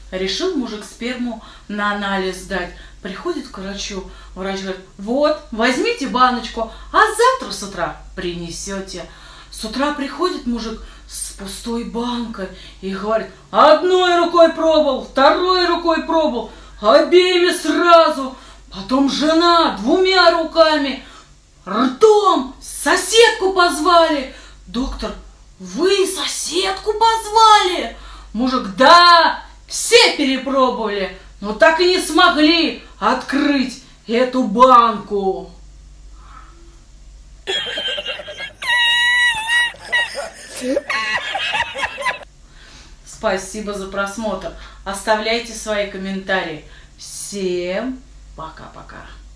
Решил мужик сперму на анализ сдать. Приходит к врачу. Врач говорит: вот, возьмите баночку, а завтра с утра принесете. С утра приходит мужик с пустой банкой и говорит: одной рукой пробовал, второй рукой пробовал, обеими сразу. Потом жена двумя руками, ртом, соседку позвали. Доктор: вы соседку позвали? Мужик: да, все перепробовали, но так и не смогли открыть эту банку. Спасибо за просмотр. Оставляйте свои комментарии. Всем пока-пока.